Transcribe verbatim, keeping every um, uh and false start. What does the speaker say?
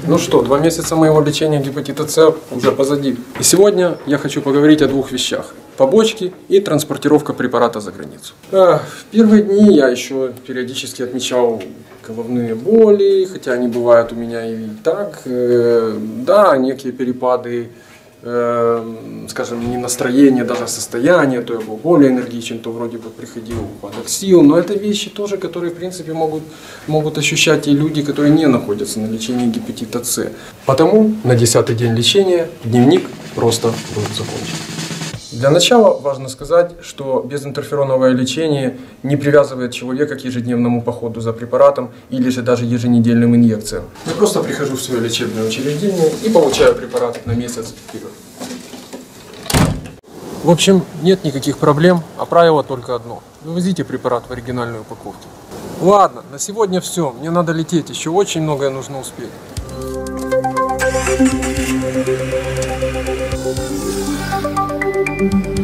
Ну что, два месяца моего лечения гепатита С уже позади. И сегодня я хочу поговорить о двух вещах. Побочки и транспортировка препарата за границу. В первые дни я еще периодически отмечал головные боли, хотя они бывают у меня и так. Да, некие перепады, скажем, не настроение, даже состояние, то я был более энергичен, то вроде бы приходил упадок сил. Но это вещи тоже, которые в принципе могут, могут ощущать и люди, которые не находятся на лечении гепатита С. Потому на десятый день лечения дневник просто был закончен. Для начала важно сказать, что безинтерфероновое лечение не привязывает человека к ежедневному походу за препаратом или же даже еженедельным инъекциям. Я просто прихожу в свое лечебное учреждение и получаю препарат на месяц вперед. В общем, нет никаких проблем, а правило только одно. Вывозите препарат в оригинальной упаковке. Ладно, на сегодня все. Мне надо лететь, еще очень многое нужно успеть. Thank you.